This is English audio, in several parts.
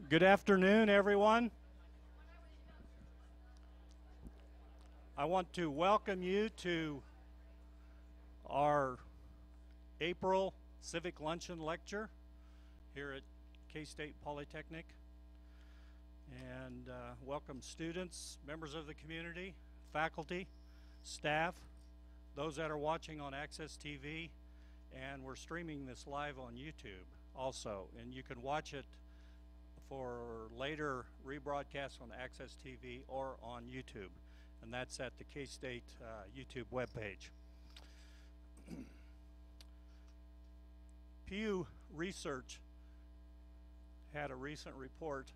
Good afternoon, everyone. I want to welcome you to our April Civic Luncheon lecture here at K-State Polytechnic. And welcome students, members of the community, faculty, staff, those that are watching on Access TV, and we're streaming this live on YouTube also. And you can watch it for later rebroadcasts on Access TV or on YouTube, and that's at the K-State YouTube webpage. Pew Research had a recent report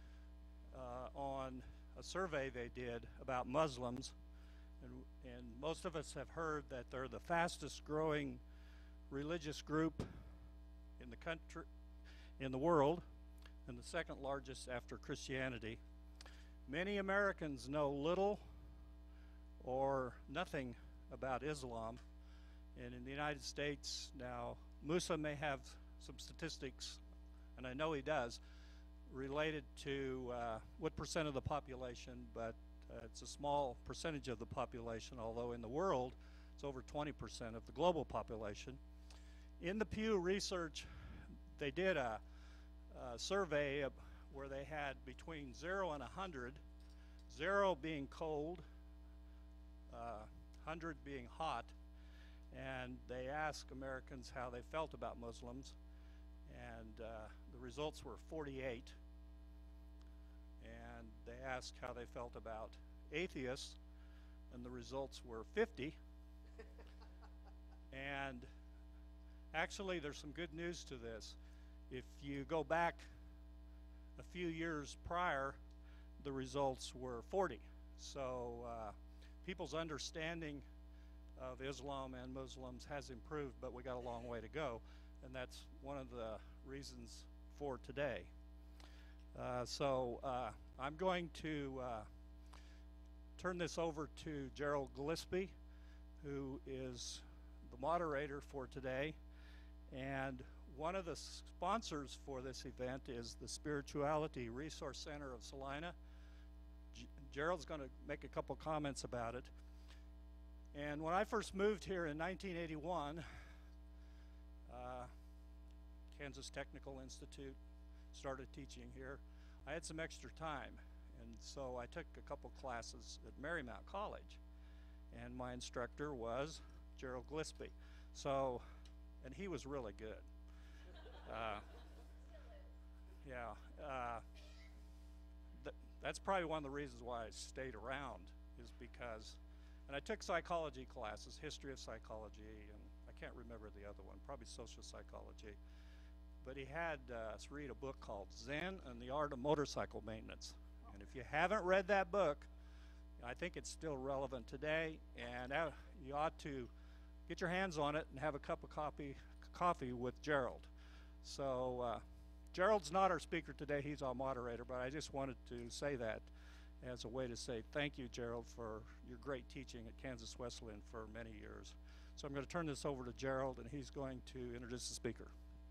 on a survey they did about Muslims, and most of us have heard that they're the fastest growing religious group in the country, in the world, and the second largest after Christianity. Many Americans know little or nothing about Islam, and in the United States now, Musa may have some statistics, and I know he does, related to what percent of the population, but it's a small percentage of the population, although in the world it's over 20% of the global population. In the Pew Research, they did a survey where they had between 0 and 100, 0 being cold, 100 being hot, and they asked Americans how they felt about Muslims, and the results were 48. And they asked how they felt about atheists, and the results were 50. And actually, there's some good news to this. If you go back a few years prior, the results were 40. So people's understanding of Islam and Muslims has improved, but we got a long way to go, and that's one of the reasons for today. I'm going to turn this over to Gerald Gillespie, who is the moderator for today, and one of the sponsors for this event is the Spirituality Resource Center of Salina. Gerald's going to make a couple comments about it. And when I first moved here in 1981, Kansas Technical Institute, started teaching here, I had some extra time, and so I took a couple classes at Marymount College, and my instructor was Gerald Gillespie. So, and he was really good. That's probably one of the reasons why I stayed around, is because, and I took psychology classes, history of psychology, and I can't remember the other one, probably social psychology. But he had us read a book called Zen and the Art of Motorcycle Maintenance. And if you haven't read that book, I think it's still relevant today, and you ought to get your hands on it and have a cup of coffee with Gerald. So Gerald's not our speaker today, he's our moderator, but I just wanted to say that as a way to say thank you, Gerald, for your great teaching at Kansas Wesleyan for many years. So I'm going to turn this over to Gerald, and he's going to introduce the speaker.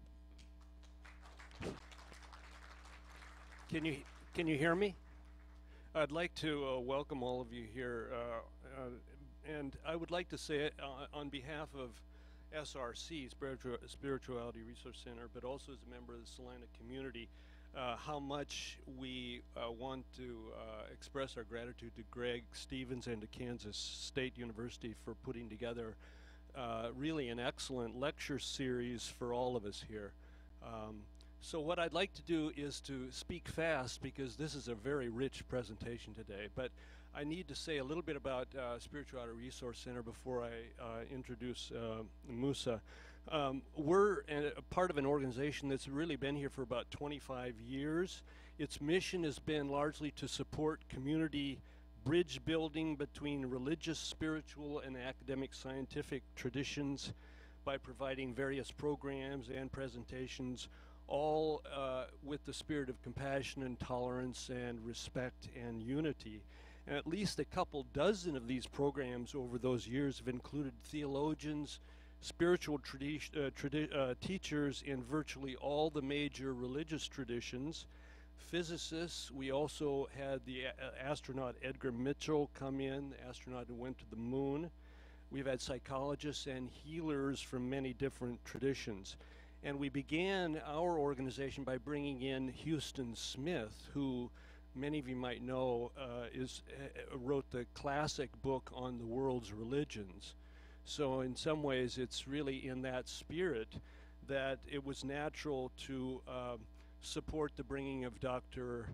Can you hear me? I'd like to welcome all of you here, and I would like to say on behalf of SRC, Spirituality Resource Center, but also as a member of the Salina community, how much we want to express our gratitude to Greg Stevens and to Kansas State University for putting together really an excellent lecture series for all of us here. So what I'd like to do is to speak fast, because this is a very rich presentation today, but I need to say a little bit about Spirituality Resource Center before I introduce Musa. We're a part of an organization that's really been here for about 25 years. Its mission has been largely to support community bridge building between religious, spiritual, and academic scientific traditions by providing various programs and presentations, all with the spirit of compassion and tolerance and respect and unity. And at least a couple dozen of these programs over those years have included theologians, spiritual teachers in virtually all the major religious traditions, physicists. We also had the astronaut Edgar Mitchell come in, the astronaut who went to the moon. We've had psychologists and healers from many different traditions. And we began our organization by bringing in Houston Smith, who many of you might know wrote the classic book on the world's religions. So in some ways, it's really in that spirit that it was natural to support the bringing of Dr.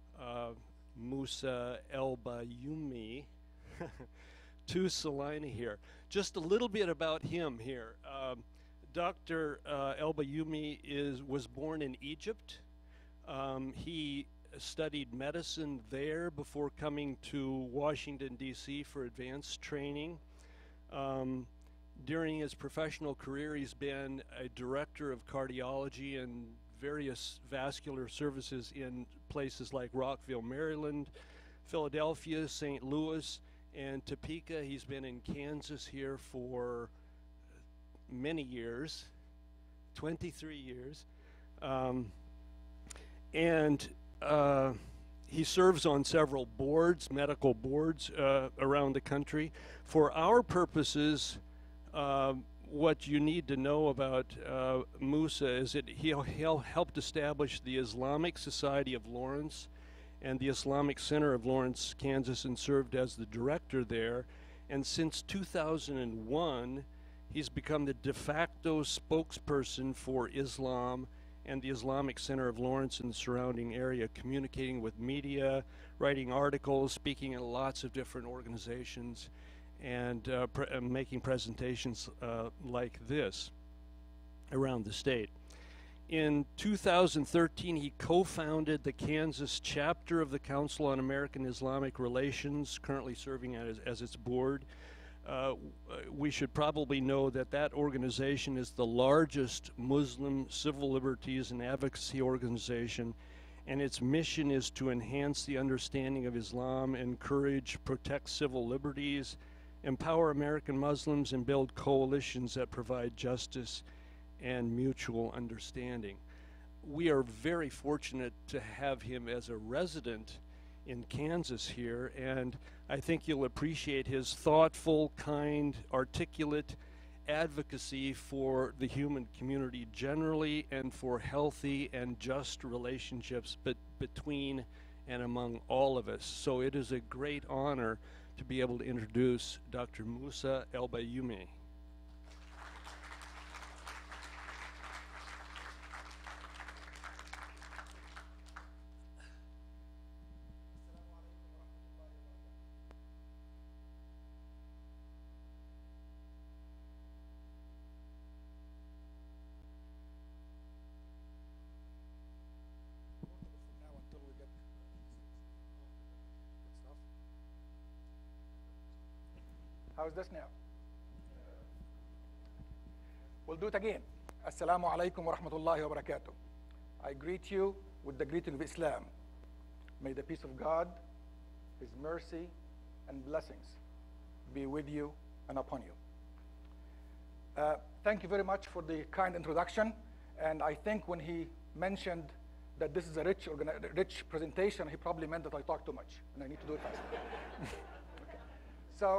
Musa El-Bayoumi to Salina here. Just a little bit about him here. Dr. El-Bayoumi was born in Egypt. He studied medicine there before coming to Washington, D.C. for advanced training. During his professional career, he's been a director of cardiology and various vascular services in places like Rockville, Maryland, Philadelphia, St. Louis, and Topeka. He's been in Kansas here for many years, 23 years. He serves on several boards, medical boards around the country. For our purposes, what you need to know about Musa is that he helped establish the Islamic Society of Lawrence and the Islamic Center of Lawrence, Kansas, and served as the director there. And since 2001, he's become the de facto spokesperson for Islam and the Islamic Center of Lawrence and the surrounding area, communicating with media, writing articles, speaking at lots of different organizations, and making presentations like this around the state. In 2013, he co-founded the Kansas chapter of the Council on American Islamic Relations, currently serving as its board. We should probably know that that organization is the largest Muslim civil liberties and advocacy organization, and its mission is to enhance the understanding of Islam, encourage, protect civil liberties, empower American Muslims, and build coalitions that provide justice and mutual understanding. We are very fortunate to have him as a resident in Kansas here, and I think you'll appreciate his thoughtful, kind, articulate advocacy for the human community generally and for healthy and just relationships between and among all of us. So it is a great honor to be able to introduce Dr. Musa El-Bayoumi. How's this now? We'll do it again. Assalamu alaikum wa rahmatullahi wa barakatuh. I greet you with the greeting of Islam. May the peace of God, His mercy, and blessings be with you and upon you. Thank you very much for the kind introduction. And I think when he mentioned that this is a rich presentation, he probably meant that I talk too much, and I need to do it fast. Okay. So.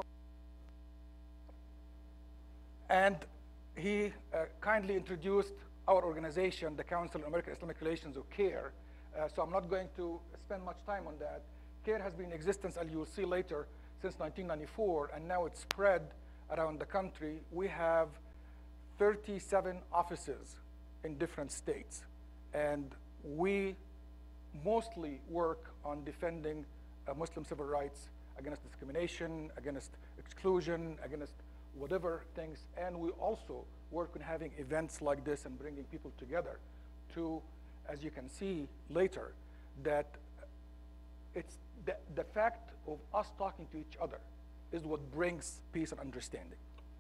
And he kindly introduced our organization, the Council on American Islamic Relations, or CARE. So I'm not going to spend much time on that. CARE has been in existence, as you'll see later, since 1994, and now it's spread around the country. We have 37 offices in different states. And we mostly work on defending Muslim civil rights against discrimination, against exclusion, against whatever things, and we also work on having events like this and bringing people together to, as you can see later, that it's the fact of us talking to each other is what brings peace and understanding.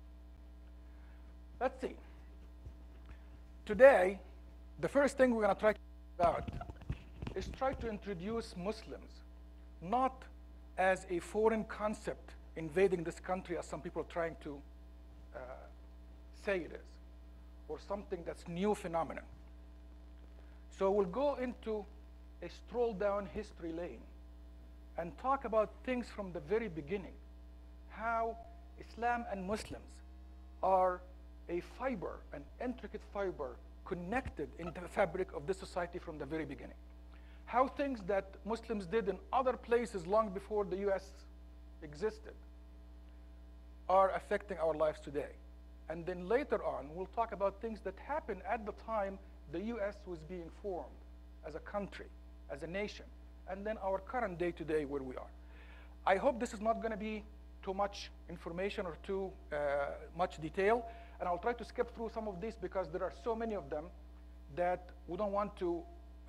Let's see. Today, the first thing we're going to try to talk about is try to introduce Muslims not as a foreign concept invading this country, as some people are trying to say it is, or something that's new phenomenon. So we'll go into a stroll down history lane and talk about things from the very beginning, how Islam and Muslims are a fiber, an intricate fiber connected in the fabric of this society from the very beginning. How things that Muslims did in other places long before the US existed are affecting our lives today. And then later on, we'll talk about things that happened at the time the US was being formed as a country, as a nation, and then our current day today where we are. I hope this is not going to be too much information or too much detail, and I'll try to skip through some of these because there are so many of them that we don't want to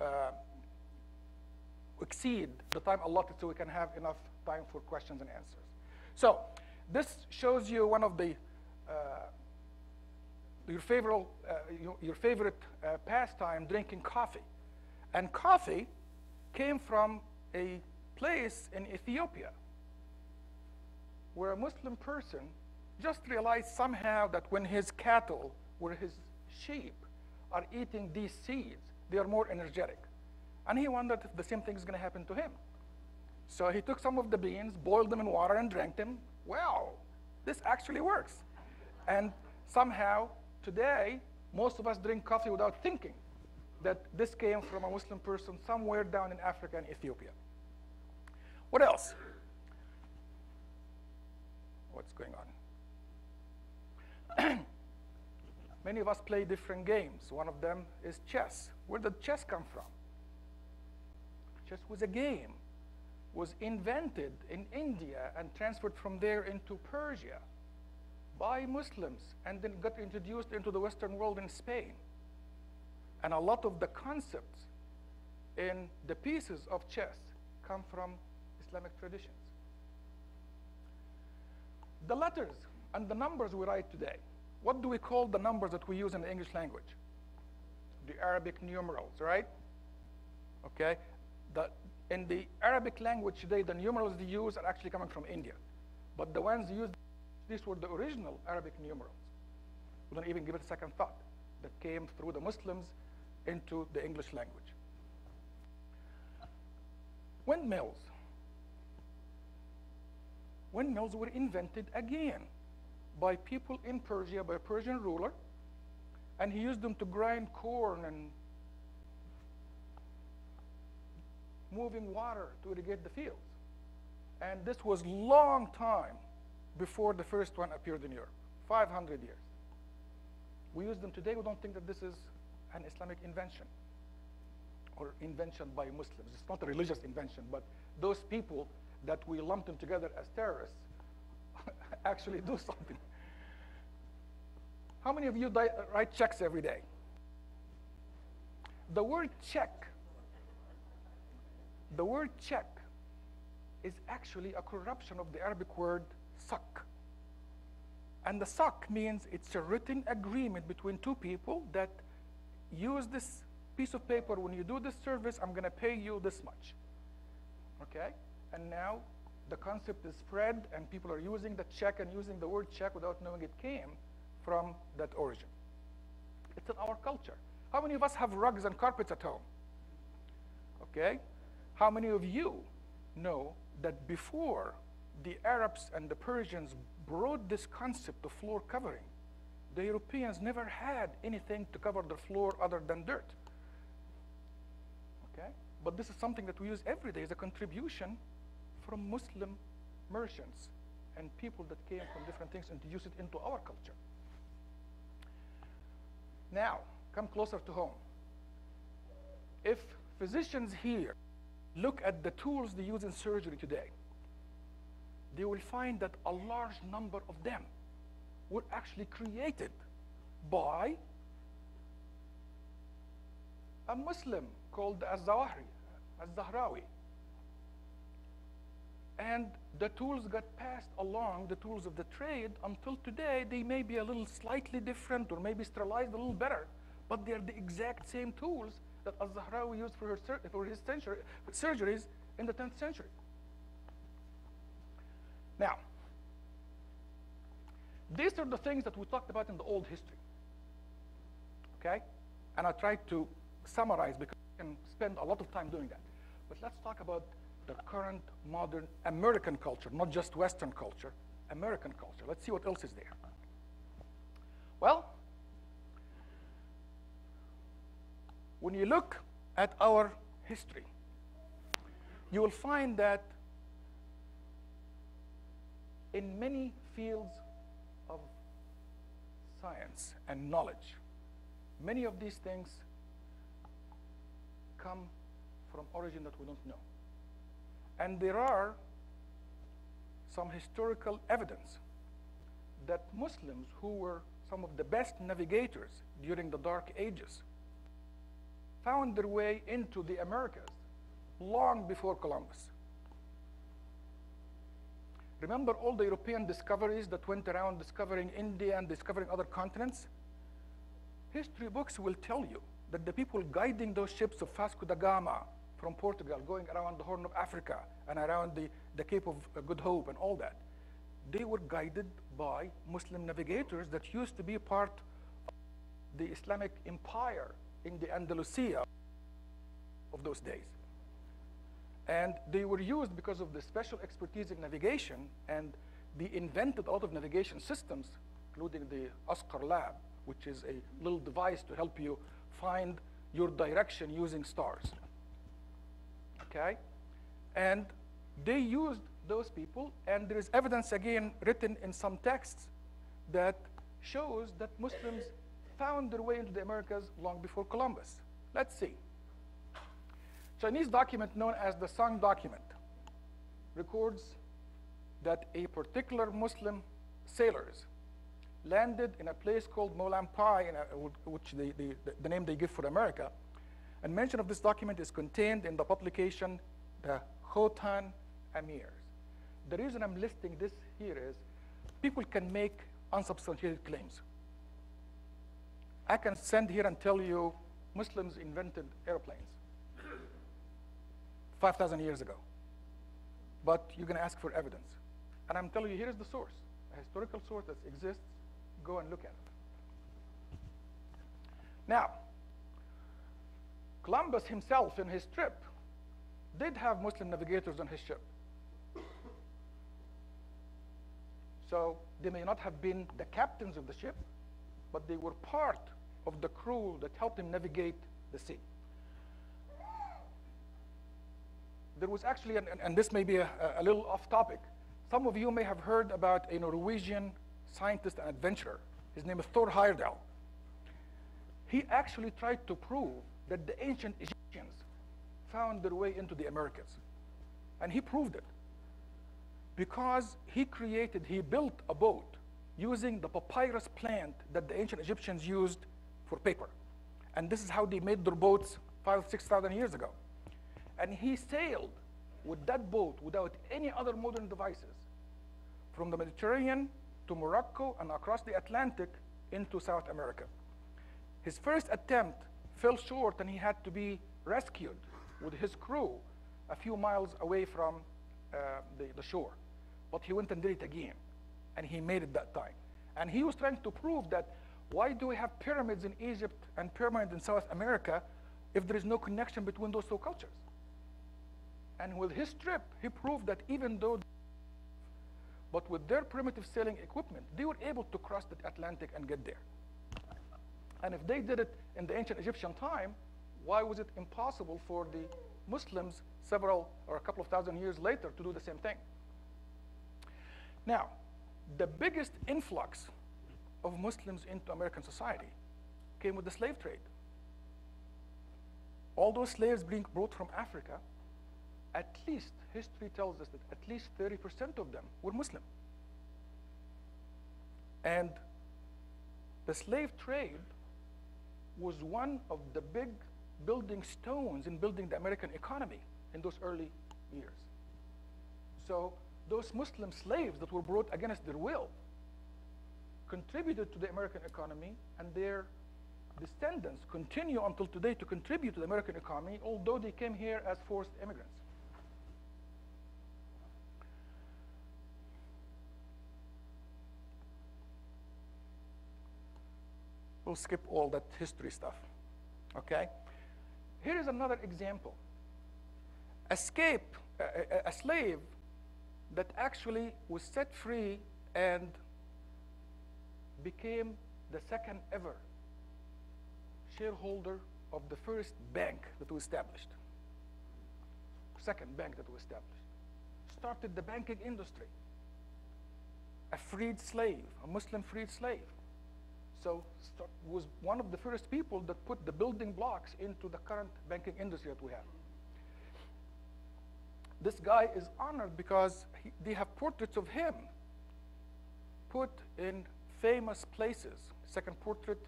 exceed the time allotted so we can have enough time for questions and answers. So this shows you one of the your favorite pastime, drinking coffee. And coffee came from a place in Ethiopia where a Muslim person just realized somehow that when his cattle or his sheep are eating these seeds, they are more energetic. And he wondered if the same thing is going to happen to him. So he took some of the beans, boiled them in water, and drank them. Wow, this actually works. And somehow, today, most of us drink coffee without thinking that this came from a Muslim person somewhere down in Africa and Ethiopia. What else? What's going on? Many of us play different games. One of them is chess. Where did chess come from? Chess was a game, was invented in India and transferred from there into Persia by Muslims, and then got introduced into the Western world in Spain. And a lot of the concepts in the pieces of chess come from Islamic traditions. The letters and the numbers we write today, what do we call the numbers that we use in the English language? The Arabic numerals, right? Okay. In the Arabic language today, the numerals they use are actually coming from India. But the ones used, these were the original Arabic numerals. We don't even give it a second thought. That came through the Muslims into the English language. Windmills. Windmills were invented again by people in Persia, by a Persian ruler, and he used them to grind corn and moving water to irrigate the fields. And this was long time before the first one appeared in Europe, 500 years. We use them today. We don't think that this is an Islamic invention or invention by Muslims. It's not a religious invention, but those people that we lump them together as terrorists actually do something. How many of you write checks every day? The word check is actually a corruption of the Arabic word sak. And the sak means it's a written agreement between two people that use this piece of paper. When you do this service, I'm going to pay you this much. Okay? And now the concept is spread, and people are using the check and using the word check without knowing it came from that origin. It's in our culture. How many of us have rugs and carpets at home? Okay? How many of you know that before the Arabs and the Persians brought this concept of floor covering, the Europeans never had anything to cover the floor other than dirt? Okay? But this is something that we use every day as a contribution from Muslim merchants and people that came from different things and introduced it into our culture. Now, come closer to home. If physicians here look at the tools they use in surgery today, they will find that a large number of them were actually created by a Muslim called Az-Zahrawi. And the tools got passed along, the tools of the trade, until today they may be a little slightly different or maybe sterilized a little better, but they're the exact same tools that Az-Zahrawi used for his surgeries in the 10th century. Now, these are the things that we talked about in the old history, okay? And I tried to summarize because can spend a lot of time doing that. But let's talk about the current modern American culture, not just Western culture, American culture. Let's see what else is there. Well, when you look at our history, you will find that in many fields of science and knowledge, many of these things come from origin that we don't know. And there are some historical evidence that Muslims who were some of the best navigators during the Dark Ages found their way into the Americas long before Columbus. Remember all the European discoveries that went around discovering India and discovering other continents? History books will tell you that the people guiding those ships of Vasco da Gama from Portugal, going around the Horn of Africa and around the Cape of Good Hope and all that, they were guided by Muslim navigators that used to be part of the Islamic empire in the Andalusia of those days. And they were used because of the special expertise in navigation, and they invented a lot of navigation systems, including the Asqar Lab, which is a little device to help you find your direction using stars. Okay? And they used those people, and there is evidence again written in some texts that shows that Muslims found their way into the Americas long before Columbus. Let's see. Chinese document known as the Song document records that a particular Muslim sailors landed in a place called Molampai, which the name they give for America. And mention of this document is contained in the publication, the Khotan Amirs. The reason I'm listing this here is people can make unsubstantiated claims. I can stand here and tell you Muslims invented airplanes 5,000 years ago. But you're going to ask for evidence. And I'm telling you, here is the source, a historical source that exists. Go and look at it. Now, Columbus himself in his trip did have Muslim navigators on his ship. So they may not have been the captains of the ship, but they were part of the crew that helped him navigate the sea. There was actually, and this may be a little off topic, some of you may have heard about a Norwegian scientist and adventurer. His name is Thor Heyerdahl. He actually tried to prove that the ancient Egyptians found their way into the Americas. And he proved it because he built a boat using the papyrus plant that the ancient Egyptians used for paper. And this is how they made their boats 5,000 or 6,000 years ago. And he sailed with that boat without any other modern devices from the Mediterranean to Morocco and across the Atlantic into South America. His first attempt fell short and he had to be rescued with his crew a few miles away from the shore. But he went and did it again, and he made it that time. And he was trying to prove that why do we have pyramids in Egypt and pyramids in South America if there is no connection between those two cultures? And with his trip, he proved that even though, but with their primitive sailing equipment, they were able to cross the Atlantic and get there. And if they did it in the ancient Egyptian time, why was it impossible for the Muslims several or a couple of thousand years later to do the same thing? Now, the biggest influx of Muslims into American society came with the slave trade. All those slaves being brought from Africa, at least, history tells us that at least 30% of them were Muslim. And the slave trade was one of the big building stones in building the American economy in those early years. So those Muslim slaves that were brought against their will contributed to the American economy, and their descendants continue until today to contribute to the American economy, although they came here as forced immigrants. We'll skip all that history stuff, okay? Here is another example. A slave that actually was set free and became the second ever shareholder of the first bank that was established. Second bank that was established. Started the banking industry. A freed slave, a Muslim freed slave. So was one of the first people that put the building blocks into the current banking industry that we have. This guy is honored because they have portraits of him put in famous places. Second portrait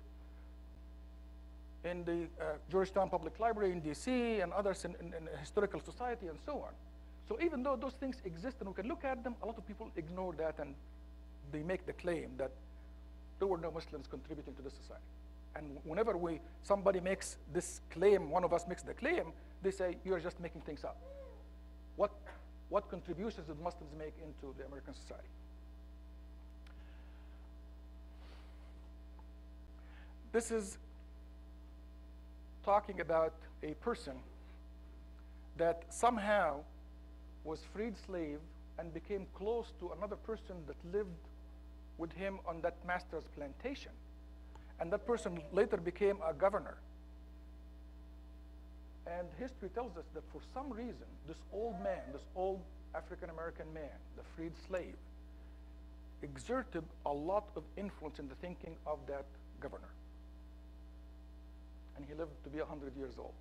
in the Georgetown Public Library in DC and others in Historical Society and so on. So even though those things exist and we can look at them, a lot of people ignore that and they make the claim that there were no Muslims contributing to this society. And whenever somebody makes this claim, one of us makes the claim, they say, you're just making things up. What contributions did Muslims make into the American society? This is talking about a person that somehow was freed slave and became close to another person that lived with him on that master's plantation. And that person later became a governor. And history tells us that for some reason, this old man, this old African-American man, the freed slave, exerted a lot of influence in the thinking of that governor. And he lived to be 100 years old.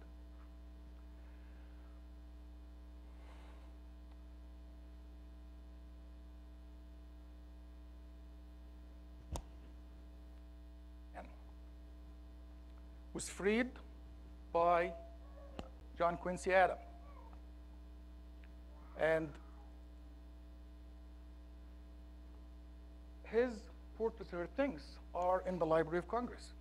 And was freed by John Quincy Adams. And his portraits or things are in the Library of Congress.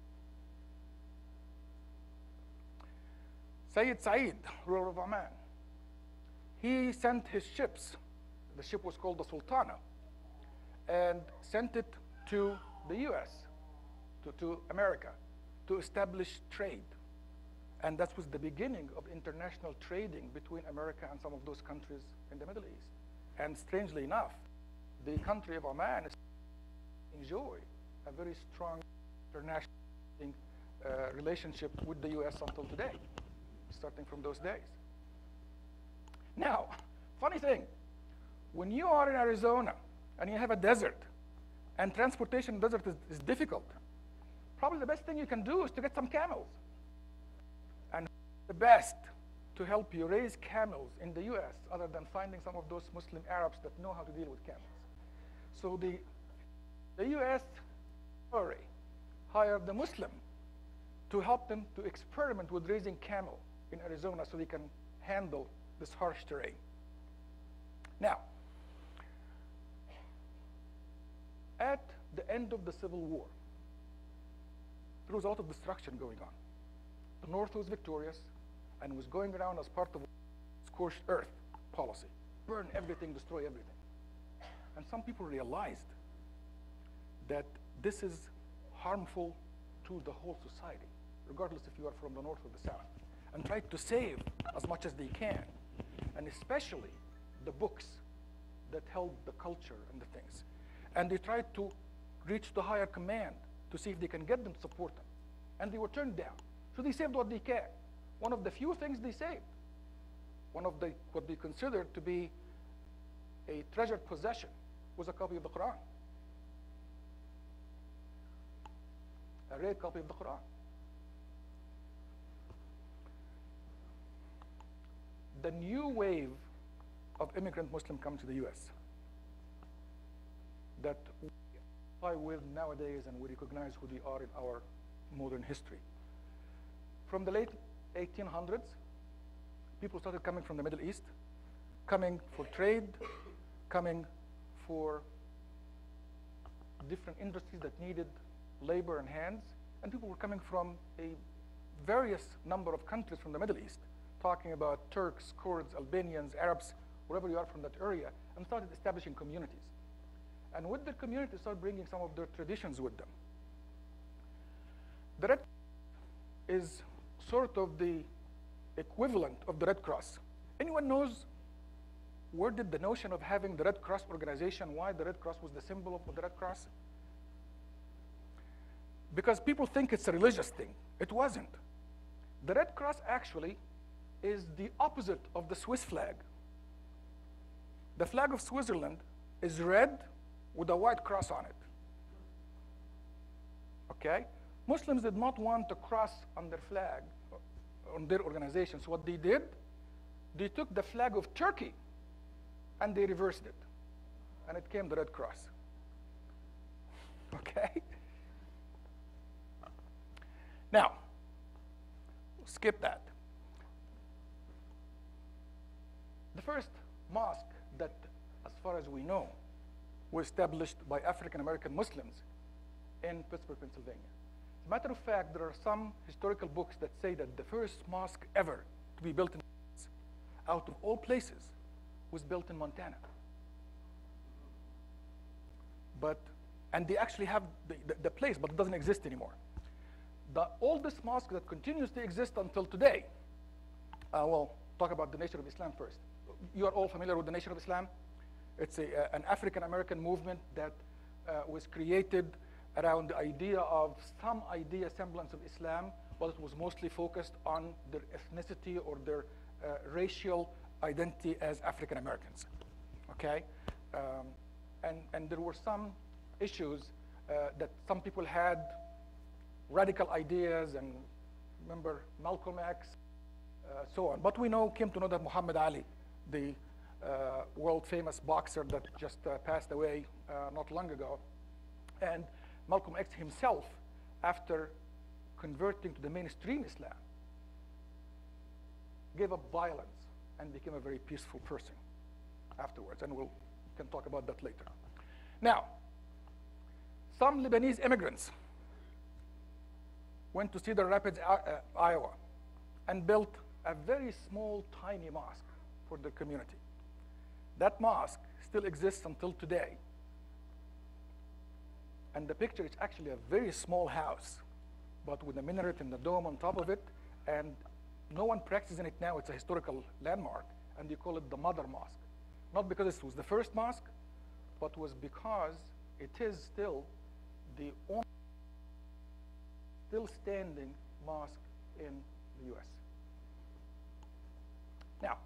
Sayyid Said, ruler of Oman, he sent his ships. The ship was called the Sultana, and sent it to the US, to America, to establish trade. And that was the beginning of international trading between America and some of those countries in the Middle East. And strangely enough, the country of Oman enjoy a very strong international relationship with the US until today, starting from those days. Now, funny thing, when you are in Arizona and you have a desert, and transportation in the desert is difficult, probably the best thing you can do is to get some camels. And the best to help you raise camels in the US, other than finding some of those Muslim Arabs that know how to deal with camels. So the US hired the Muslim to help them to experiment with raising camel in Arizona so they can handle this harsh terrain. Now, at the end of the Civil War, there was a lot of destruction going on. The North was victorious and was going around as part of scorched earth policy. Burn everything, destroy everything. And some people realized that this is harmful to the whole society, regardless if you are from the North or the South, and tried to save as much as they can, and especially the books that held the culture and the things. And they tried to reach the higher command to see if they can get them to support them. And they were turned down. So they saved what they can. One of the few things they saved, one of what they considered to be a treasured possession, was a copy of the Quran. A rare copy of the Quran. The new wave of immigrant Muslims come to the US that we identify with nowadays, and we recognize who they are in our modern history. From the late 1800s, people started coming from the Middle East, coming for trade, coming for different industries that needed labor and hands, and people were coming from a various number of countries from the Middle East, talking about Turks, Kurds, Albanians, Arabs, wherever you are from that area, and started establishing communities. And with the community, started bringing some of their traditions with them. The red is sort of the equivalent of the Red Cross. Anyone knows where did the notion of having the Red Cross organization, why the Red Cross was the symbol of the Red Cross? Because people think it's a religious thing. It wasn't. The Red Cross actually is the opposite of the Swiss flag. The flag of Switzerland is red with a white cross on it. Okay? Muslims did not want a cross on their flag, on their organization. So what they did, they took the flag of Turkey and they reversed it. And it came the Red Cross. Okay? Now, skip that. The first mosque that, as far as we know, was established by African American Muslims in Pittsburgh, Pennsylvania. As a matter of fact, there are some historical books that say that the first mosque ever to be built in, out of all places, was built in Montana. And they actually have the place, but it doesn't exist anymore. The oldest mosque that continues to exist until today, we'll talk about the Nation of Islam first. You are all familiar with the Nation of Islam? It's an African-American movement that was created around the idea of some semblance of Islam, but it was mostly focused on their ethnicity or their racial identity as African-Americans, okay? And there were some issues that some people had radical ideas, and remember Malcolm X, so on. But we came to know that Muhammad Ali, the world-famous boxer that just passed away not long ago, and Malcolm X himself, after converting to the mainstream Islam, gave up violence and became a very peaceful person afterwards, and we can talk about that later. Now, some Lebanese immigrants went to Cedar Rapids, Iowa, and built a very small, tiny mosque for their community. That mosque still exists until today. And the picture is actually a very small house, but with a minaret and the dome on top of it, and no one practices in it now. It's a historical landmark, and they call it the Mother Mosque. Not because it was the first mosque, but was because it is still the only still standing mosque in the US. Now,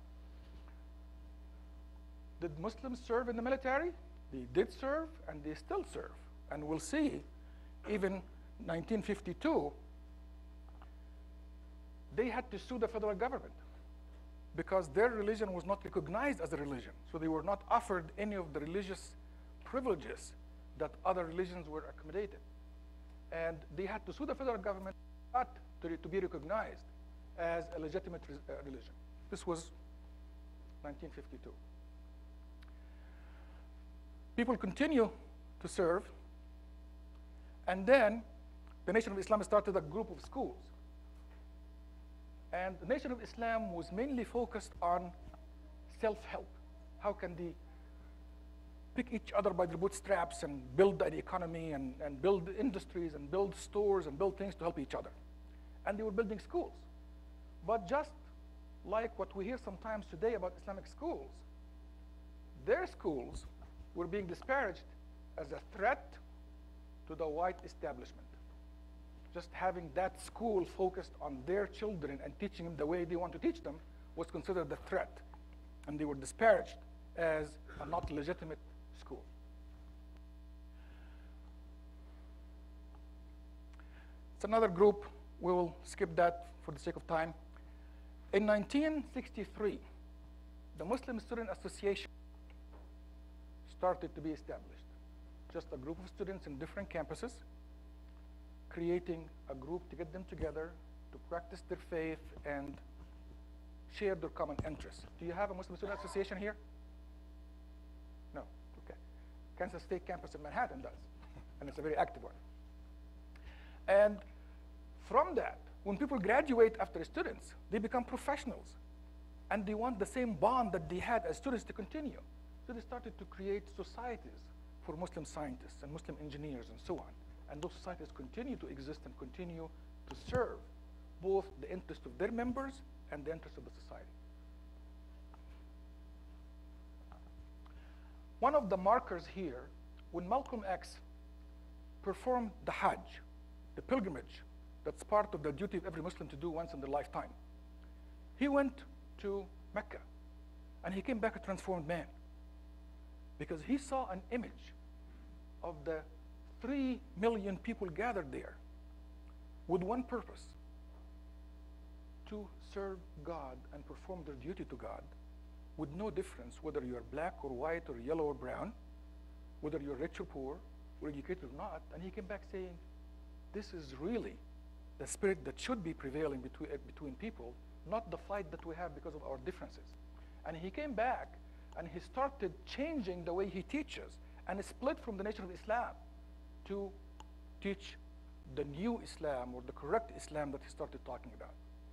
did Muslims serve in the military? They did serve, and they still serve. And we'll see, even 1952, they had to sue the federal government because their religion was not recognized as a religion. So they were not offered any of the religious privileges that other religions were accommodated. And they had to sue the federal government not to be recognized as a legitimate religion. This was 1952. People continue to serve, and then the Nation of Islam started a group of schools. And the Nation of Islam was mainly focused on self-help. How can they pick each other by their bootstraps and build an economy and build industries and build stores and build things to help each other. And they were building schools. But just like what we hear sometimes today about Islamic schools, their schools were being disparaged as a threat to the white establishment. Just having that school focused on their children and teaching them the way they want to teach them was considered a threat. And they were disparaged as a not legitimate school. It's another group. We will skip that for the sake of time. In 1963, the Muslim Student Association started to be established. Just a group of students in different campuses, creating a group to get them together, to practice their faith, and share their common interests. Do you have a Muslim Student Association here? No, okay. Kansas State campus in Manhattan does, and it's a very active one. And from that, when people graduate after students, they become professionals, and they want the same bond that they had as students to continue. So they started to create societies for Muslim scientists and Muslim engineers and so on. And those societies continue to exist and continue to serve both the interest of their members and the interest of the society. One of the markers here, when Malcolm X performed the Hajj, the pilgrimage that's part of the duty of every Muslim to do once in their lifetime, he went to Mecca, and he came back a transformed man because he saw an image of the 3 million people gathered there with one purpose: to serve God and perform their duty to God with no difference whether you're black or white or yellow or brown, whether you're rich or poor, or educated or not. And he came back saying, this is really the spirit that should be prevailing between people, not the fight that we have because of our differences. And he came back and he started changing the way he teaches and split from the Nation of Islam to teach the new Islam, or the correct Islam that he started talking about.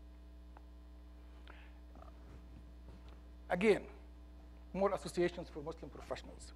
Again, more associations for Muslim professionals.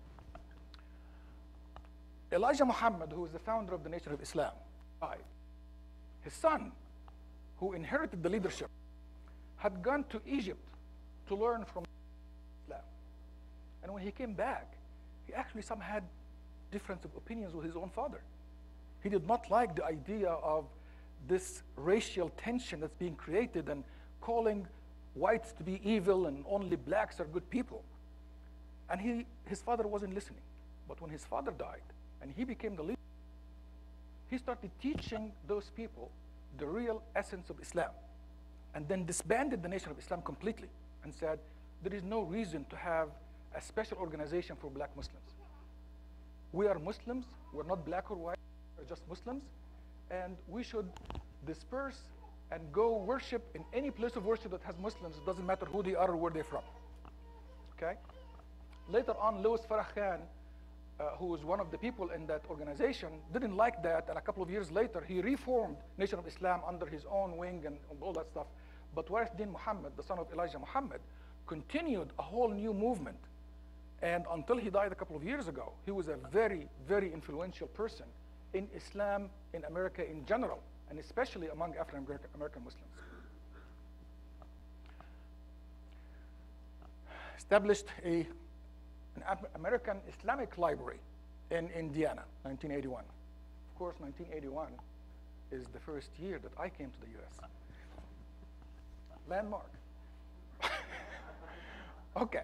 Elijah Muhammad, who is the founder of the Nation of Islam, died. His son, who inherited the leadership, had gone to Egypt to learn from Islam. And when he came back, he actually somehow had difference of opinions with his own father. He did not like the idea of this racial tension that's being created and calling whites to be evil and only blacks are good people. And his father wasn't listening. But when his father died and he became the leader, he started teaching those people the real essence of Islam, and then disbanded the Nation of Islam completely and said, there is no reason to have a special organization for black Muslims. We are Muslims, we're not black or white, we're just Muslims, and we should disperse and go worship in any place of worship that has Muslims. It doesn't matter who they are or where they're from. Okay? Later on, Louis Farrakhan Khan, who was one of the people in that organization, didn't like that, and a couple of years later, he reformed Nation of Islam under his own wing and all that stuff. But Warith Din Muhammad, the son of Elijah Muhammad, continued a whole new movement. And until he died a couple of years ago, he was a very, very influential person in Islam in America in general, and especially among African-American Muslims. Established an American Islamic library in Indiana, 1981. Of course, 1981 is the first year that I came to the US. Landmark. Okay.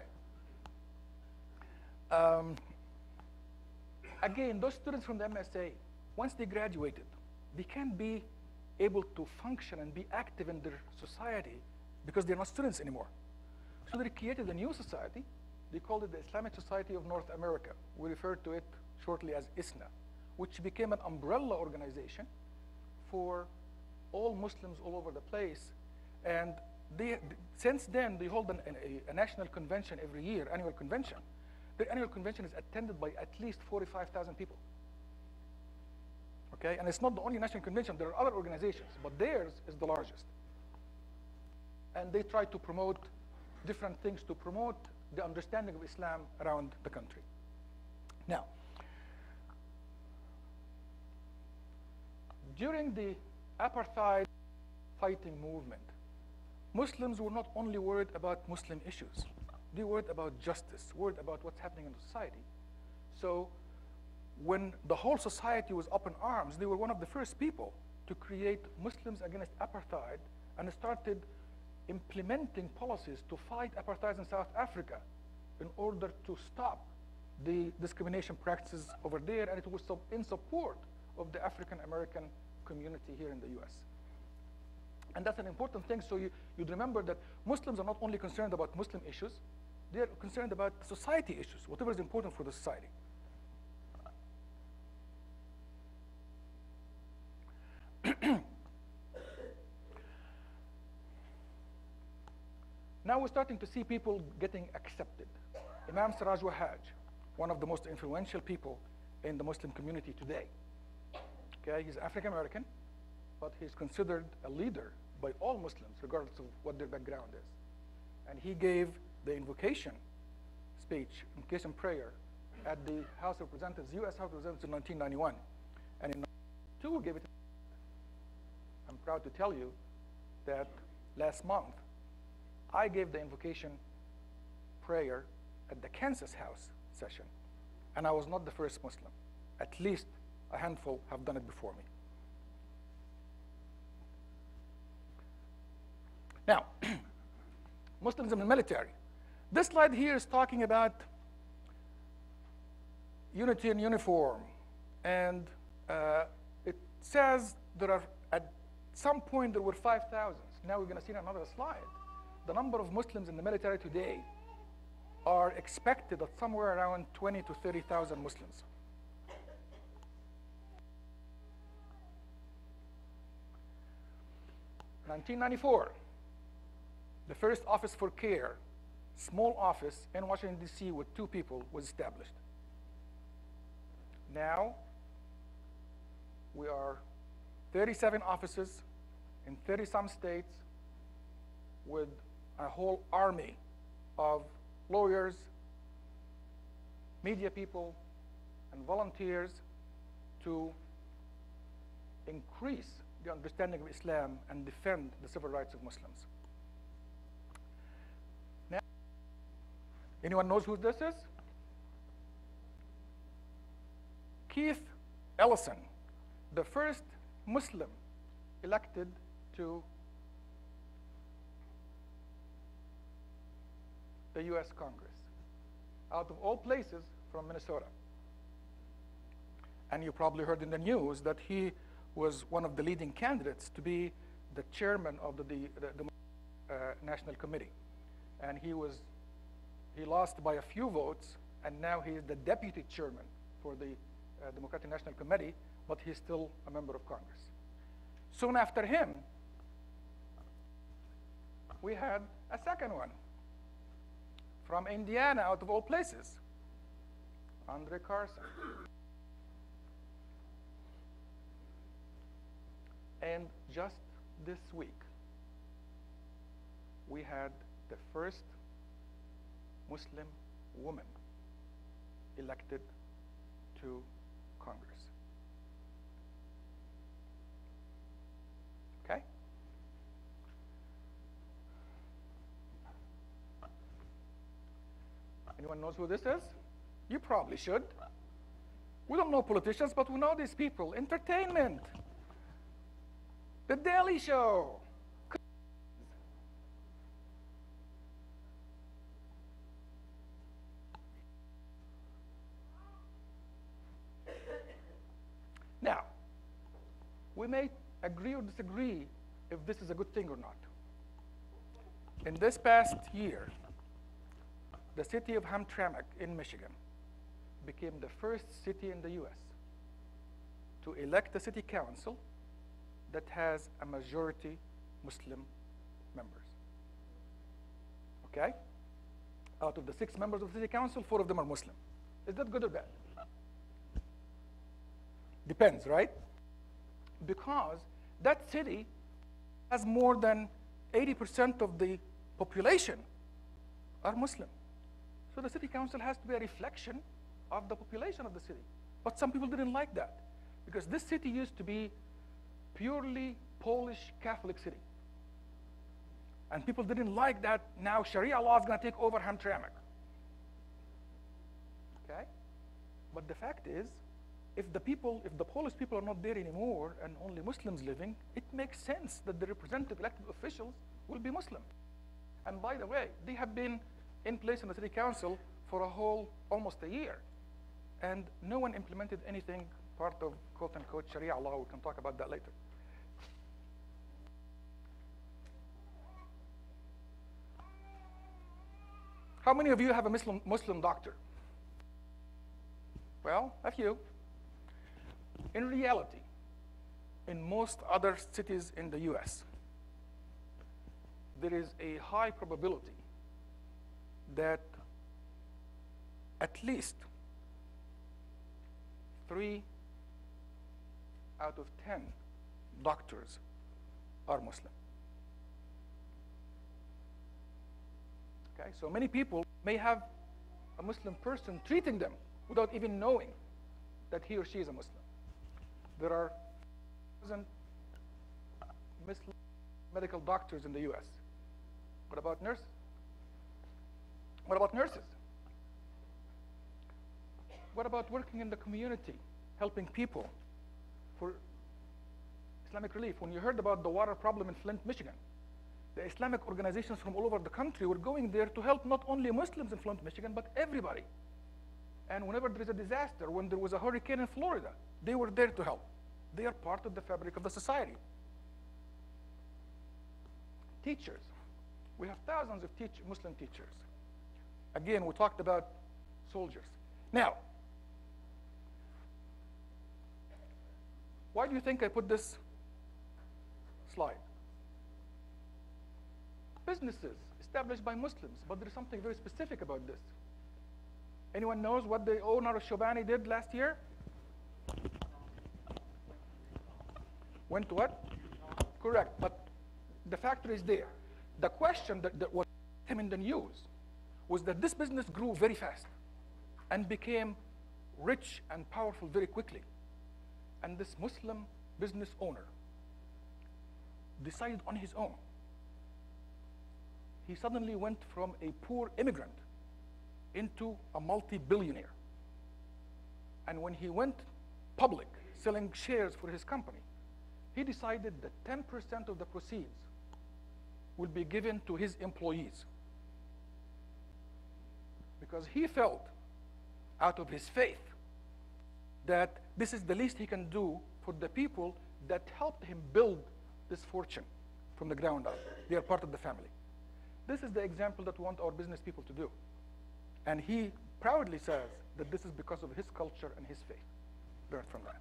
Again, those students from the MSA, once they graduated, they can't be able to function and be active in their society because they're not students anymore. So they created a new society. They called it the Islamic Society of North America. We refer to it shortly as ISNA, which became an umbrella organization for all Muslims all over the place. And since then, they hold a national convention every year, annual convention. The annual convention is attended by at least 45,000 people. Okay, and it's not the only national convention. There are other organizations, but theirs is the largest. And they try to promote different things to promote the understanding of Islam around the country. Now, during the apartheid fighting movement, Muslims were not only worried about Muslim issues. They were worried about justice, worried about what's happening in society. So when the whole society was up in arms, they were one of the first people to create Muslims Against Apartheid and started implementing policies to fight apartheid in South Africa in order to stop the discrimination practices over there, and it was in support of the African American community here in the US. And that's an important thing, so you'd remember that Muslims are not only concerned about Muslim issues, they're concerned about society issues, whatever is important for the society. Now we're starting to see people getting accepted. Imam Siraj Wahhaj, one of the most influential people in the Muslim community today. Okay, he's African American, but he's considered a leader by all Muslims, regardless of what their background is. And he gave the invocation speech, invocation prayer, at the House of Representatives, US House of Representatives in 1991. And in 1992, gave it. I'm proud to tell you that last month, I gave the invocation prayer at the Kansas House session, and I was not the first Muslim. At least a handful have done it before me. Now, Muslims in the military. This slide here is talking about unity in uniform, and it says there are, at some point there were 5,000. Now we're going to see another slide. The number of Muslims in the military today are expected at somewhere around 20 to 30,000 Muslims. In 1994, the first office for care, small office in Washington, D.C. with 2 people was established. Now, we are 37 offices in 30-some states with a whole army of lawyers, media people, and volunteers to increase the understanding of Islam and defend the civil rights of Muslims. Now, anyone knows who this is? Keith Ellison, the first Muslim elected to the US Congress, out of all places from Minnesota. And you probably heard in the news that he was one of the leading candidates to be the chairman of the National Committee. And he lost by a few votes, and now he is the deputy chairman for the Democratic National Committee, but he's still a member of Congress. Soon after him, we had a second one from Indiana, out of all places, Andre Carson. And just this week, we had the first Muslim woman elected to Congress. Okay? Anyone knows who this is? You probably should. We don't know politicians, but we know these people. Entertainment. The Daily Show. Now, we may agree or disagree if this is a good thing or not. In this past year, the city of Hamtramck in Michigan became the first city in the US to elect a city council that has a majority Muslim members. Okay? Out of the 6 members of the city council, 4 of them are Muslim. Is that good or bad? Depends, right? Because that city has more than 80% of the population are Muslim. So the city council has to be a reflection of the population of the city. But some people didn't like that, because this city used to be purely Polish Catholic city. And people didn't like that now Sharia law is going to take over Hamtramck. Okay? But the fact is, if the Polish people are not there anymore and only Muslims living, it makes sense that the representative elected officials will be Muslim. And by the way, they have been in place in the city council for almost a year. And no one implemented anything part of quote unquote Sharia law. We can talk about that later. How many of you have a Muslim doctor? Well, a few. In reality, in most other cities in the US, there is a high probability that at least 3 out of 10 doctors are Muslim. Okay, so many people may have a Muslim person treating them without even knowing that he or she is a Muslim. There are medical doctors in the US. What about nurses? What about nurses? What about working in the community, helping people for Islamic relief? When you heard about the water problem in Flint, Michigan, the Islamic organizations from all over the country were going there to help not only Muslims in Flint, Michigan, but everybody. And whenever there is a disaster, when there was a hurricane in Florida, they were there to help. They are part of the fabric of the society. Teachers. We have thousands of Muslim teachers. Again, we talked about soldiers. Now, why do you think I put this slide? Businesses established by Muslims, but there's something very specific about this. Anyone knows what the owner of Shobani did last year? Went to what? Correct, but the factory is there. The question that was him in the news was that this business grew very fast and became rich and powerful very quickly. And this Muslim business owner decided on his own. He suddenly went from a poor immigrant into a multi-billionaire. And when he went public, selling shares for his company, he decided that 10% of the proceeds will be given to his employees. Because he felt, out of his faith, that this is the least he can do for the people that helped him build this fortune from the ground up. They are part of the family. This is the example that we want our business people to do. And he proudly says that this is because of his culture and his faith. Learn from that.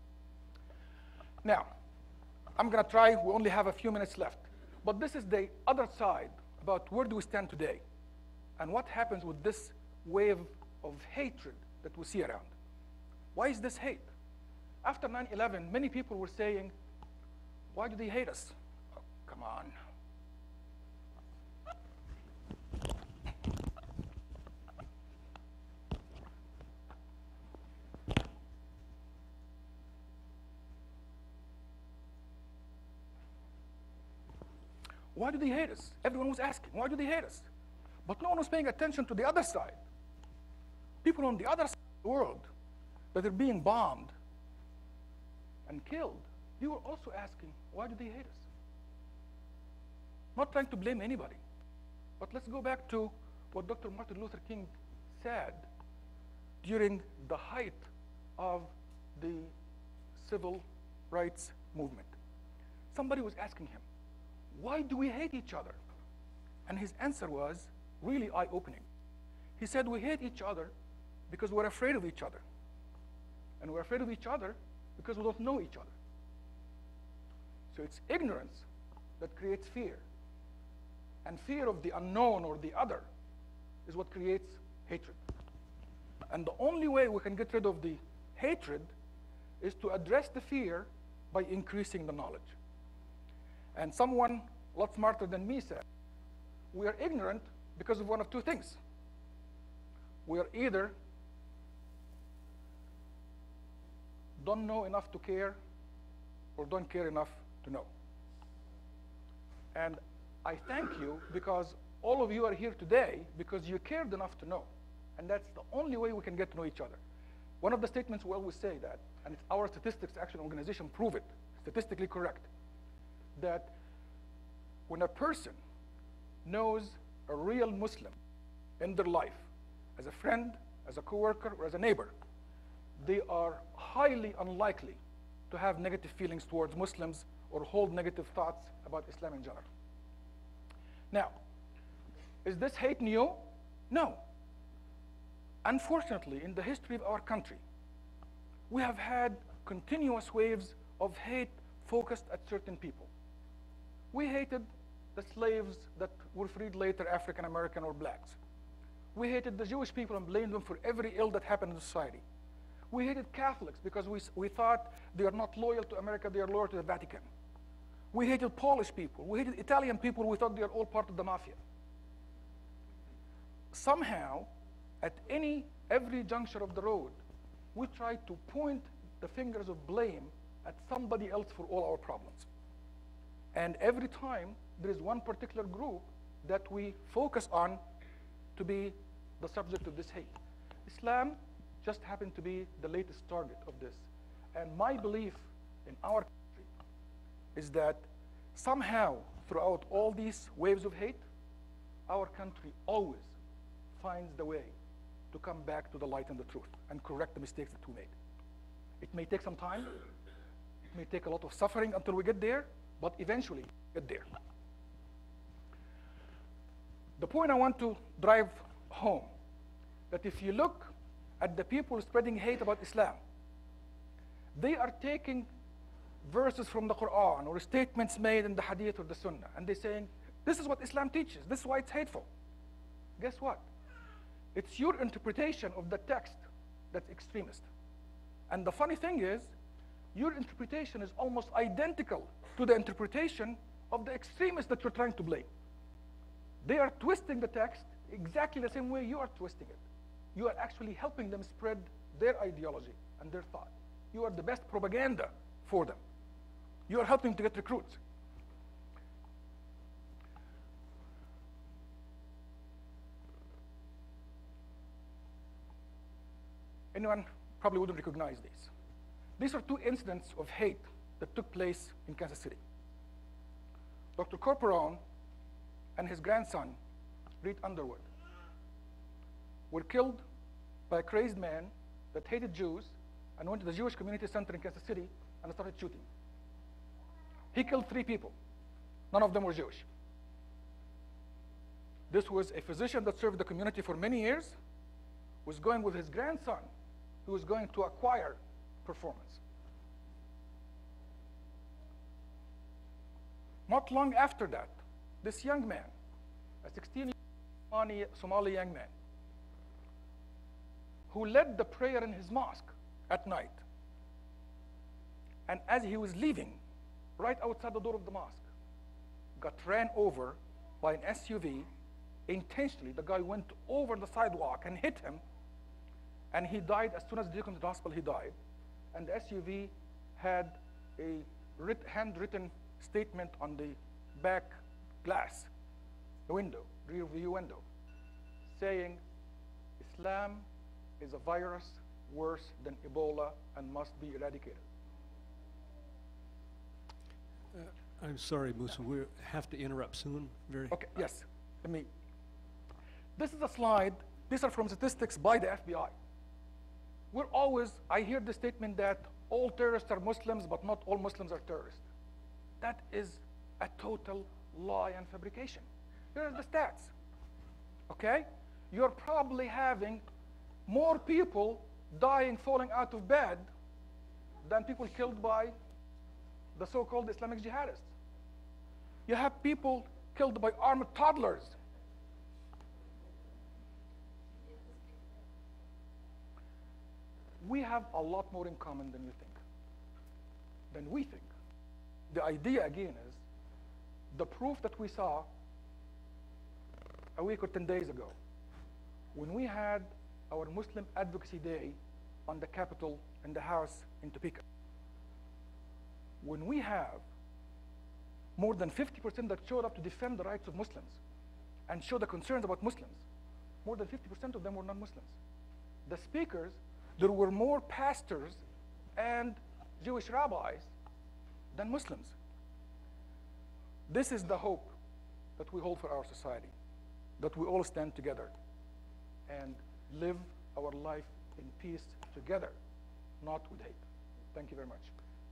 Now, I'm going to try, we only have a few minutes left. But this is the other side about where do we stand today and what happens with this wave of hatred that we see around. Why is this hate? After 9/11, many people were saying, why do they hate us? Oh, come on. Why do they hate us? Everyone was asking, why do they hate us? But no one was paying attention to the other side. People on the other side of the world that are being bombed and killed, they were also asking, why do they hate us? Not trying to blame anybody. But let's go back to what Dr. Martin Luther King said during the height of the civil rights movement. Somebody was asking him, why do we hate each other? And his answer was really eye-opening. He said, we hate each other because we're afraid of each other. And we're afraid of each other because we don't know each other. So it's ignorance that creates fear. And fear of the unknown or the other is what creates hatred. And the only way we can get rid of the hatred is to address the fear by increasing the knowledge. And someone a lot smarter than me said, we are ignorant because of one of two things. We are either don't know enough to care or don't care enough to know. And I thank you because all of you are here today because you cared enough to know. And that's the only way we can get to know each other. One of the statements we always say that, and it's our statistics action organization prove it, statistically correct, that when a person knows a real Muslim in their life, as a friend, as a coworker, or as a neighbor, they are highly unlikely to have negative feelings towards Muslims or hold negative thoughts about Islam in general. Now, is this hate new? No. Unfortunately, in the history of our country, we have had continuous waves of hate focused at certain people. We hated the slaves that were freed later, African American or blacks. We hated the Jewish people and blamed them for every ill that happened in society. We hated Catholics because we thought they are not loyal to America, they are loyal to the Vatican. We hated Polish people. We hated Italian people. We thought they are all part of the mafia. Somehow, at every juncture of the road, we try to point the fingers of blame at somebody else for all our problems. And every time, there is one particular group that we focus on to be the subject of this hate. Islam just happened to be the latest target of this. And my belief in our country is that somehow, throughout all these waves of hate, our country always finds the way to come back to the light and the truth and correct the mistakes that we made. It may take some time. It may take a lot of suffering until we get there, but eventually get there. The point I want to drive home, that if you look at the people spreading hate about Islam, they are taking verses from the Quran or statements made in the Hadith or the Sunnah, and they're saying, this is what Islam teaches, this is why it's hateful. Guess what? It's your interpretation of the text that's extremist. And the funny thing is, your interpretation is almost identical to the interpretation of the extremists that you're trying to blame. They are twisting the text exactly the same way you are twisting it. You are actually helping them spread their ideology and their thought. You are the best propaganda for them. You are helping to get recruits. Anyone probably wouldn't recognize these. These are two incidents of hate that took place in Kansas City. Dr. Corporon and his grandson, Reed Underwood, were killed by a crazed man that hated Jews and went to the Jewish Community Center in Kansas City and started shooting. He killed 3 people. None of them were Jewish. This was a physician that served the community for many years, was going with his grandson, who was going to acquire performance. Not long after that, this young man, a 16-year-old Somali young man, who led the prayer in his mosque at night, and as he was leaving, right outside the door of the mosque, got ran over by an SUV intentionally. The guy went over the sidewalk and hit him, and he died. As soon as they took him to the hospital, he died. And the SUV had a handwritten statement on the back glass, the window, rear view window, saying, Islam is a virus worse than Ebola and must be eradicated. I'm sorry, Musa, we have to interrupt soon. Okay, yes. This is a slide. These are from statistics by the FBI. I hear the statement that all terrorists are Muslims, but not all Muslims are terrorists. That is a total lie and fabrication. Here are the stats, okay? You're probably having more people dying, falling out of bed than people killed by the so-called Islamic jihadists. You have people killed by armed toddlers. We have a lot more in common than you think, than we think. The idea, again, is the proof that we saw a week or 10 days ago when we had our Muslim Advocacy Day on the Capitol and the House in Topeka. When we have more than 50% that showed up to defend the rights of Muslims and show the concerns about Muslims, more than 50% of them were non-Muslims. The speakers, there were more pastors and Jewish rabbis than Muslims. This is the hope that we hold for our society, that we all stand together and live our life in peace together, not with hate. Thank you very much.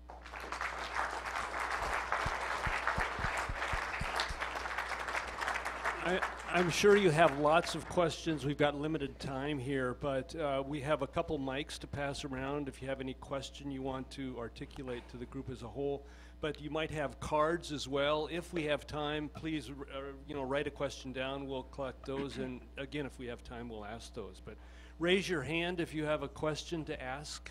I'm sure you have lots of questions. We've got limited time here, but we have a couple mics to pass around if you have any question you want to articulate to the group as a whole. But you might have cards as well. If we have time, please write a question down. We'll collect those, and again, if we have time, we'll ask those. But raise your hand if you have a question to ask.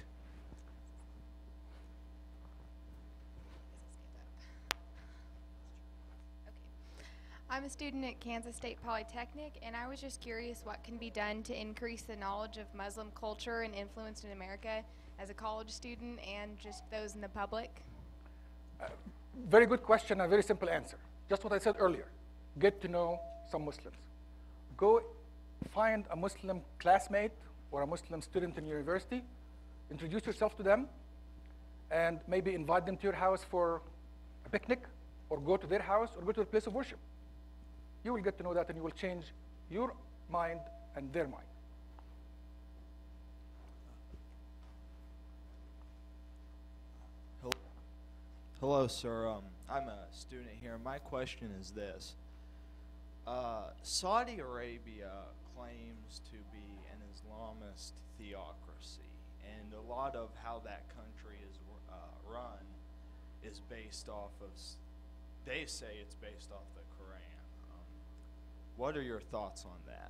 I'm a student at Kansas State Polytechnic, and I was just curious what can be done to increase the knowledge of Muslim culture and influence in America as a college student and just those in the public. Very good question and very simple answer. Just what I said earlier. Get to know some Muslims. Go find a Muslim classmate or a Muslim student in university, introduce yourself to them, and maybe invite them to your house for a picnic, or go to their house, or go to a place of worship. You will get to know that, and you will change your mind and their mind. Hello, sir. I'm a student here. My question is this. Saudi Arabia claims to be an Islamist theocracy, and a lot of how that country is run is based off of, they say it's based off the Quran. What are your thoughts on that?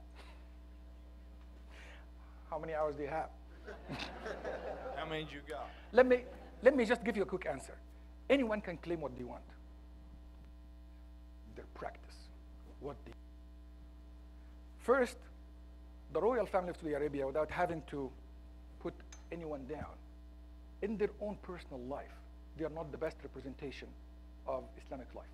How many hours do you have? How many you got? Let me just give you a quick answer. Anyone can claim what they want. Their practice, what they. First, the royal family of Saudi Arabia, without having to put anyone down, in their own personal life, they are not the best representation of Islamic life.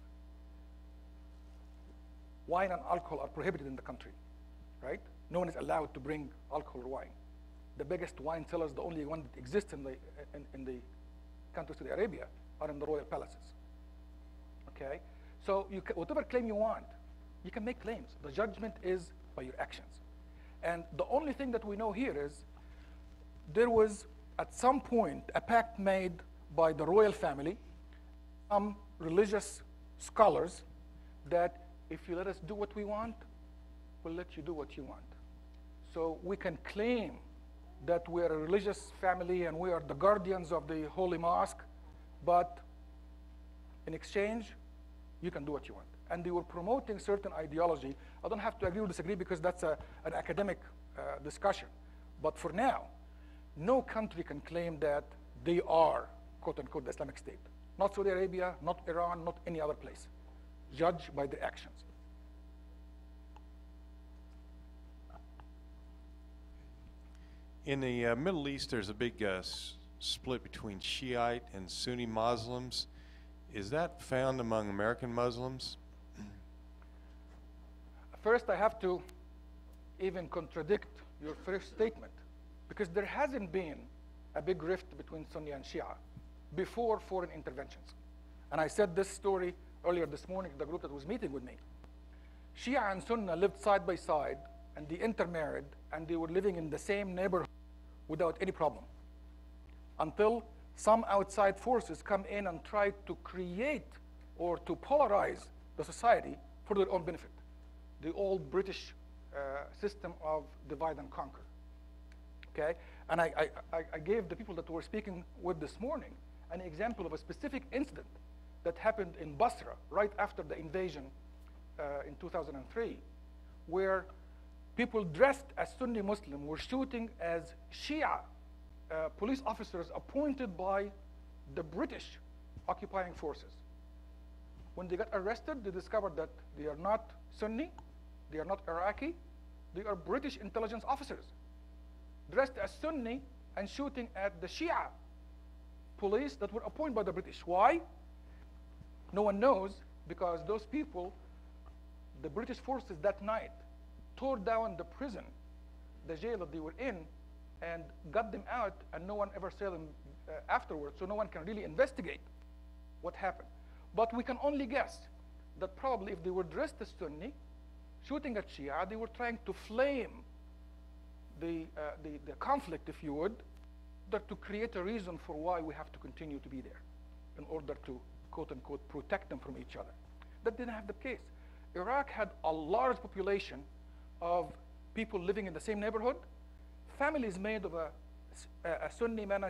Wine and alcohol are prohibited in the country, right? No one is allowed to bring alcohol or wine. The biggest wine sellers, the only one that exists in the country of Saudi Arabia, are in the royal palaces. Okay? So whatever claim you want, you can make claims. The judgment is by your actions. And the only thing that we know here is there was, at some point, a pact made by the royal family, some religious scholars, that if you let us do what we want, we'll let you do what you want. So we can claim that we are a religious family and we are the guardians of the holy mosque, but in exchange, you can do what you want. And they were promoting certain ideology. I don't have to agree or disagree because that's an academic discussion. But for now, no country can claim that they are, quote unquote, the Islamic State. Not Saudi Arabia, not Iran, not any other place. Judge by their actions. In the Middle East, there's a big split between Shiite and Sunni Muslims. Is that found among American Muslims? First, I have to even contradict your first statement, because there hasn't been a big rift between Sunni and Shia before foreign interventions. And I said this story earlier this morning to the group that was meeting with me. Shia and Sunni lived side by side, and they intermarried, and they were living in the same neighborhood without any problem, until some outside forces come in and try to create or to polarize the society for their own benefit. The old British system of divide and conquer. Okay? And I gave the people that were speaking with this morning an example of a specific incident that happened in Basra right after the invasion in 2003, where people dressed as Sunni Muslim were shooting as Shia police officers appointed by the British occupying forces. When they got arrested, they discovered that they are not Sunni, they are not Iraqi, they are British intelligence officers dressed as Sunni and shooting at the Shia police that were appointed by the British. Why? No one knows, because those people, the British forces that night, tore down the prison, the jail that they were in, and got them out, and no one ever saw them afterwards, so no one can really investigate what happened. But we can only guess that probably if they were dressed as Sunni, shooting at Shia, they were trying to flame the conflict, if you would, to create a reason for why we have to continue to be there, in order to, quote unquote, protect them from each other. That didn't have the case. Iraq had a large population of people living in the same neighborhood, families made of a Sunni man, a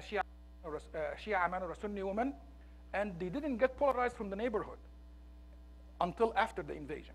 Shia man, or a Sunni woman, and they didn't get polarized from the neighborhood until after the invasion.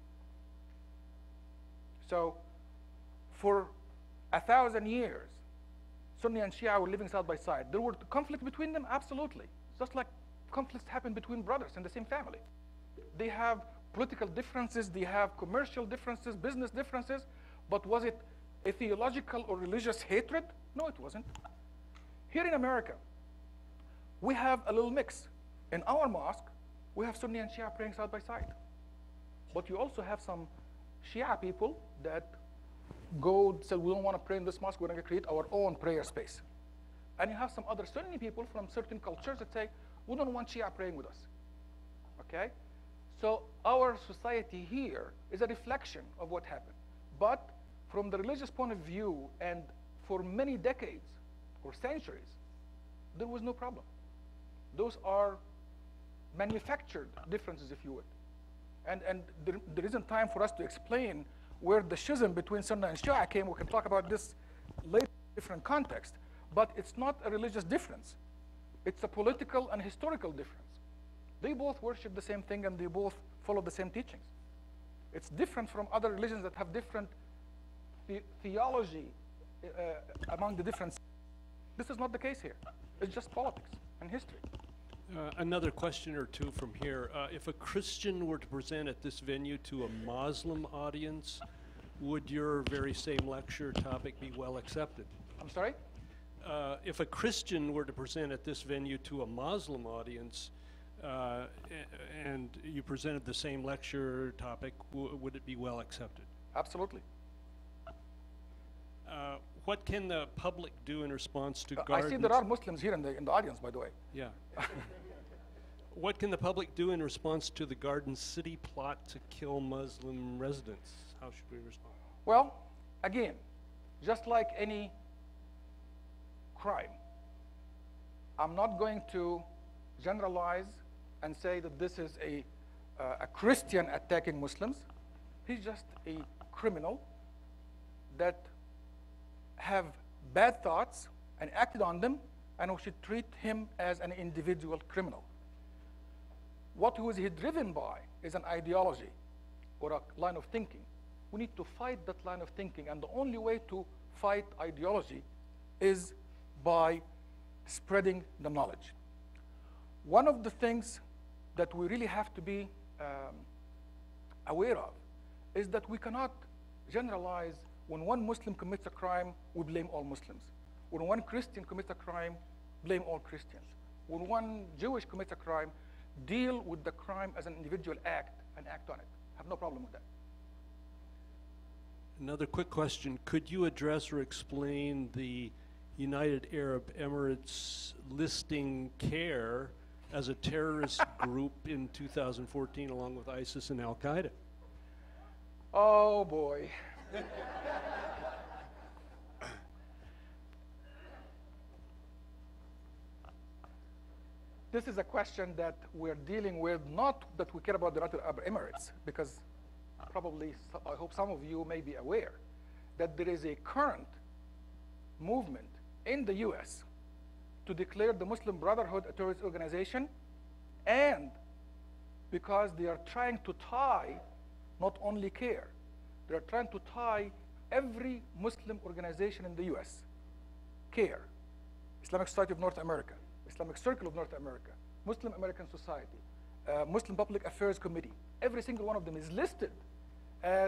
So for 1,000 years, Sunni and Shia were living side by side. There were conflict between them, absolutely. Just like conflicts happen between brothers in the same family. They have political differences, they have commercial differences, business differences, but was it a theological or religious hatred? No, it wasn't. Here in America, we have a little mix. In our mosque, we have Sunni and Shia praying side by side. But you also have some Shia people that go say, we don't want to pray in this mosque, we're going to create our own prayer space. And you have some other Sunni people from certain cultures that say, we don't want Shia praying with us. Okay? So our society here is a reflection of what happened. But from the religious point of view, and for many decades or centuries, there was no problem. Those are manufactured differences, if you would. And there isn't time for us to explain where the schism between Sunnah and Shia came. We can talk about this later in different context. But it's not a religious difference. It's a political and historical difference. They both worship the same thing and they both follow the same teachings. It's different from other religions that have different theology among the different. This is not the case here. It's just politics and history. Another question or two from here. If a Christian were to present at this venue to a Muslim audience, would your very same lecture topic be well accepted? I'm sorry? If a Christian were to present at this venue to a Muslim audience, and you presented the same lecture topic, would it be well accepted? Absolutely. What can the public do in response to I gardens? see there are Muslims here in the audience, by the way. Yeah. What can the public do in response to the Garden City plot to kill Muslim residents? How should we respond? Well, again, just like any crime, I'm not going to generalize and say that this is a Christian attacking Muslims. He's just a criminal that have bad thoughts and acted on them, and we should treat him as an individual criminal. What was he driven by is an ideology or a line of thinking. We need to fight that line of thinking, and the only way to fight ideology is by spreading the knowledge. One of the things that we really have to be aware of is that we cannot generalize. When one Muslim commits a crime, we blame all Muslims. When one Christian commits a crime, blame all Christians. When one Jewish commits a crime, deal with the crime as an individual act and act on it. I have no problem with that. Another quick question. Could you address or explain the United Arab Emirates listing CARE as a terrorist group in 2014 along with ISIS and Al-Qaeda? Oh, boy. This is a question that we're dealing with, not that we care about the United Arab Emirates, because probably, I hope some of you may be aware that there is a current movement in the US to declare the Muslim Brotherhood a terrorist organization, and because they are trying to tie not only CARE, they're trying to tie every Muslim organization in the US, CARE, Islamic Society of North America, Islamic Circle of North America, Muslim American Society, Muslim Public Affairs Committee. Every single one of them is listed as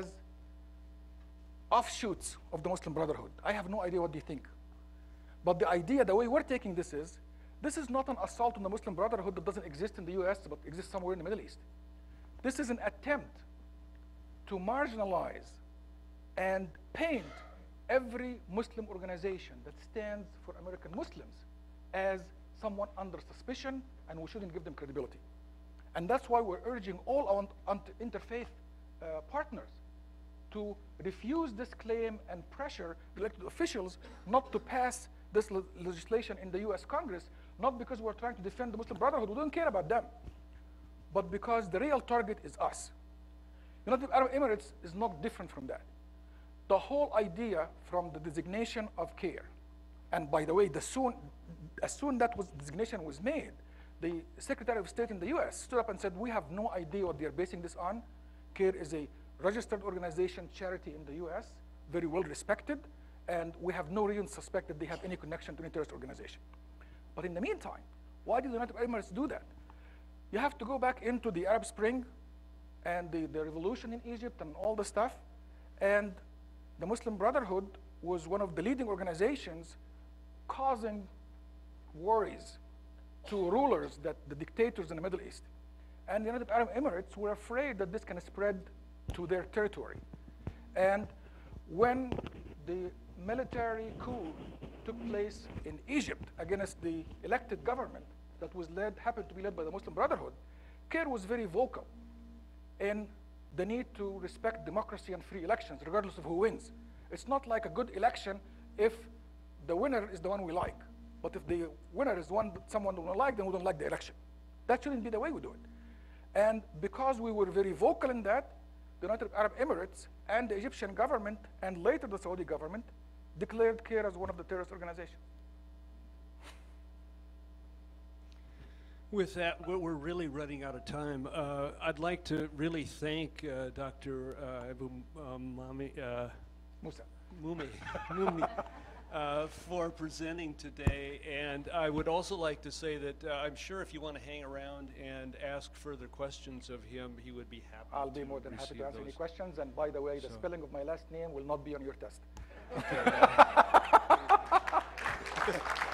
offshoots of the Muslim Brotherhood. I have no idea what they think. But the idea, the way we're taking this is not an assault on the Muslim Brotherhood that doesn't exist in the US, but exists somewhere in the Middle East. This is an attempt to marginalize and paint every Muslim organization that stands for American Muslims as someone under suspicion, and we shouldn't give them credibility. And that's why we're urging all our interfaith partners to refuse this claim and pressure elected officials not to pass this legislation in the US Congress, not because we're trying to defend the Muslim Brotherhood, we don't care about them, but because the real target is us. United Arab Emirates is not different from that. The whole idea from the designation of CARE, and by the way, as soon that designation was made, the Secretary of State in the US stood up and said, we have no idea what they're basing this on. CARE is a registered organization, charity in the US, very well respected, and we have no reason to suspect that they have any connection to any terrorist organization. But in the meantime, why did the United Arab Emirates do that? You have to go back into the Arab Spring and the revolution in Egypt and all the stuff, and the Muslim Brotherhood was one of the leading organizations causing worries to rulers, that the dictators in the Middle East. and the United Arab Emirates were afraid that this can spread to their territory. And when the military coup took place in Egypt against the elected government that was happened to be led by the Muslim Brotherhood, Kerr was very vocal in the need to respect democracy and free elections, regardless of who wins. It's not like a good election if the winner is the one we like. But if the winner is someone we don't like, then we don't like the election. That shouldn't be the way we do it. And because we were very vocal in that, the United Arab Emirates and the Egyptian government, and later the Saudi government, declared Kerr as one of the terrorist organizations. With that, we're really running out of time. I'd like to really thank Dr. Abu Mumi for presenting today. And I would also like to say that I'm sure if you want to hang around and ask further questions of him, he would be happy. I'll be more than happy to answer any questions. And by the way, the spelling of my last name will not be on your test. Okay.